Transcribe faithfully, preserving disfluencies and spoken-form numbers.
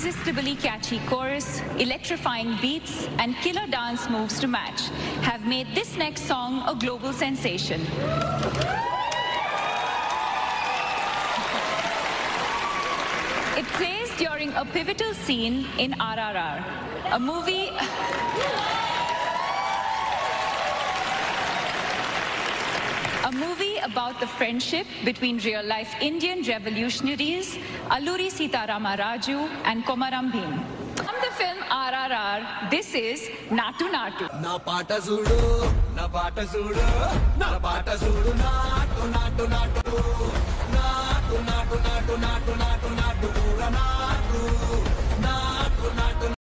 irresistibly catchy chorus, electrifying beats, and killer dance moves to match have made this next song a global sensation. It plays during a pivotal scene in R R R, a movie... A movie about the friendship between real-life Indian revolutionaries Alluri Sitarama Raju and Komaram Bhim. From the film R R R, this is Nattu Naattu. Na paata zudu, na paata zudu, na paata zudu, naattu naattu naattu, naattu naattu naattu naattu naattu naattu, naattu naattu naattu.